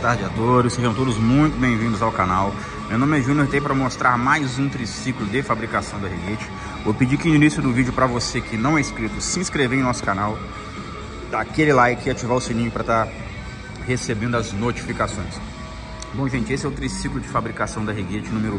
tarde a todos, sejam todos muito bem-vindos ao canal. Meu nome é Júnior, tenho para mostrar mais um triciclo de fabricação da Regate. Vou pedir que no início do vídeo, para você que não é inscrito, se inscrever em nosso canal, dar aquele like e ativar o sininho para estar recebendo as notificações. Bom, gente, esse é o triciclo de fabricação da Regate número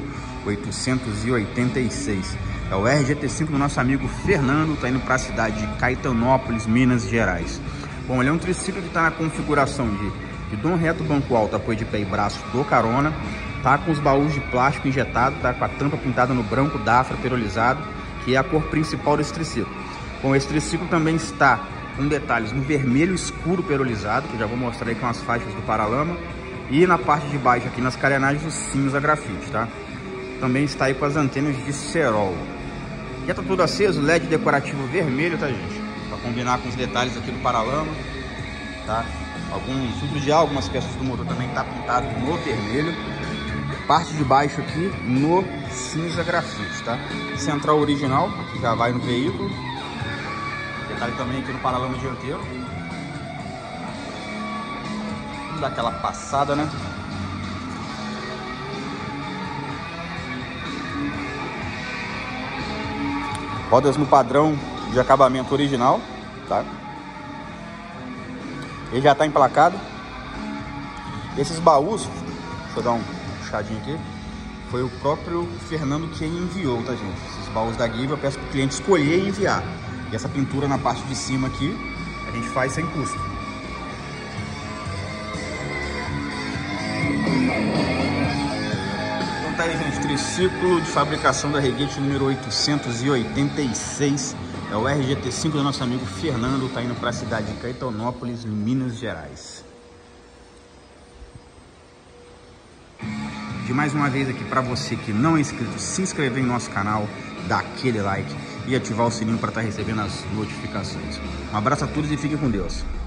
886. É o RGT5 do nosso amigo Fernando, está indo para a cidade de Caetanópolis, Minas Gerais. Bom, ele é um triciclo que está na configuração de guidão reto, banco alto, apoio de pé e braço do carona. Tá com os baús de plástico injetado, tá com a tampa pintada no branco Dafra perolizado, que é a cor principal desse triciclo. Bom, esse triciclo também está com detalhes no vermelho escuro perolizado, que eu já vou mostrar aí com as faixas do paralama. E na parte de baixo aqui nas carenagens os cinza grafite, tá? Também está aí com as antenas de cerol. Já tá tudo aceso, LED decorativo vermelho, tá, gente? Para combinar com os detalhes aqui do paralama, tá? Alguns filtros de ar, algumas peças do motor também tá pintado no vermelho. Parte de baixo aqui no cinza grafite, tá? Central original, que já vai no veículo. Detalhe também aqui no paralama dianteiro. Vamos dar aquela passada, né? Rodas no padrão de acabamento original, tá? Ele já está emplacado. Esses baús, deixa eu dar um puxadinho aqui, foi o próprio Fernando quem enviou, tá, gente? Esses baús da Give eu peço para o cliente escolher e enviar. E essa pintura na parte de cima aqui, a gente faz sem custo. Então tá aí, gente, triciclo de fabricação da Regate número 886. É o RGT5 do nosso amigo Fernando, tá indo para a cidade de Caetanópolis, Minas Gerais. De mais uma vez aqui para você que não é inscrito, se inscrever em nosso canal, dar aquele like e ativar o sininho para estar recebendo as notificações. Um abraço a todos e fiquem com Deus.